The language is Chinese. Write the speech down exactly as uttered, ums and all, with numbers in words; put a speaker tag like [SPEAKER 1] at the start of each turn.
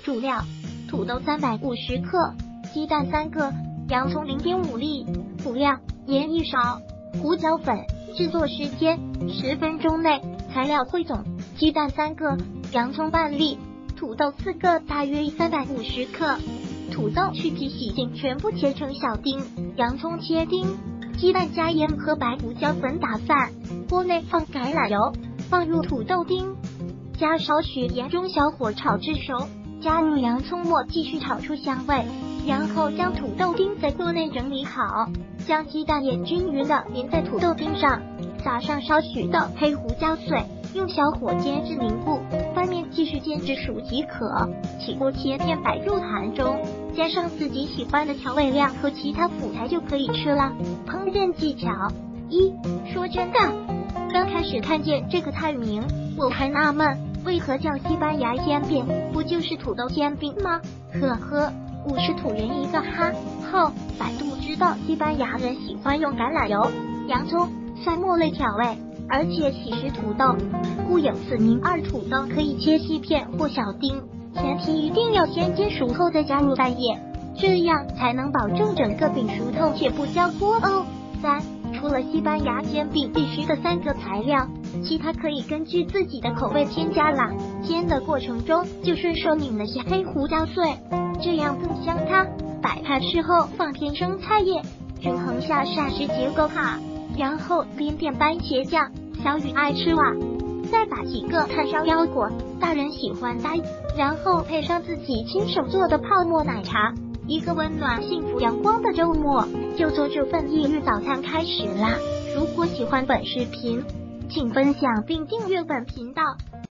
[SPEAKER 1] 主料：土豆三百五十克，鸡蛋三个，洋葱零点五粒。辅料：盐一勺，胡椒粉。制作时间：十分钟内。材料汇总：鸡蛋三个，洋葱半粒，土豆四个，大约三百五十克。土豆去皮洗净，全部切成小丁，洋葱切丁，鸡蛋加盐和白胡椒粉打散。锅内放橄榄油，放入土豆丁，加少许盐，中小火炒至熟，加入洋葱末，继续炒出香味，然后将土豆丁在锅内整理好，将鸡蛋液均匀的淋在土豆丁上，撒上少许的黑胡椒碎，用小火煎至凝固，翻面继续煎至熟即可。起锅切片摆入盘中，加上自己喜欢的调味料和其他辅材就可以吃了。烹饪技巧一：说真的，刚开始看见这个菜名，我还纳闷为何叫西班牙煎饼，不就是土豆煎饼吗？呵呵，我是土人一个哈。后百度知道西班牙人喜欢用橄榄油、洋葱、蒜末类调味，而且喜食土豆，故有此名。二、土豆可以切细片或小丁，前提一定要先煎熟后再加入蛋液，这样才能保证整个饼熟透且不焦锅哦。三、除了西班牙煎饼必须的三个材料，其他可以根据自己的口味添加啦。煎的过程中就顺手拧了些黑胡椒碎，这样更香汤。摆盘时候放片生菜叶，均衡下膳食结构哈，然后淋点番茄酱，小雨爱吃哇。再把几个炭烧腰果，大人喜欢搭，然后配上自己亲手做的泡沫奶茶，一个温暖幸福阳光的周末就做这份一日早餐开始啦。如果喜欢本视频，请分享并订阅本频道。